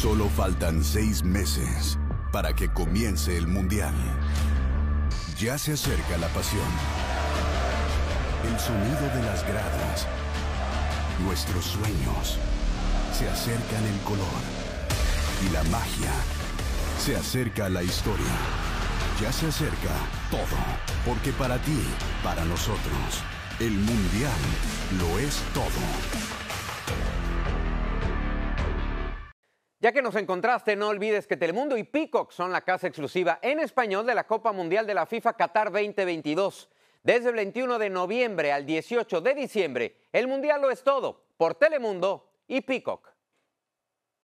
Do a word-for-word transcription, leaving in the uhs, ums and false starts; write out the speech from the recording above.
Solo faltan seis meses para que comience el Mundial. Ya se acerca la pasión, el sonido de las gradas, nuestros sueños. Se acercan el color y la magia. Se acerca la historia. Ya se acerca todo, porque para ti, para nosotros, el Mundial lo es todo. Ya que nos encontraste, no olvides que Telemundo y Peacock son la casa exclusiva en español de la Copa Mundial de la FIFA Qatar veinte veintidós. Desde el veintiuno de noviembre al dieciocho de diciembre, el Mundial lo es todo por Telemundo y Peacock.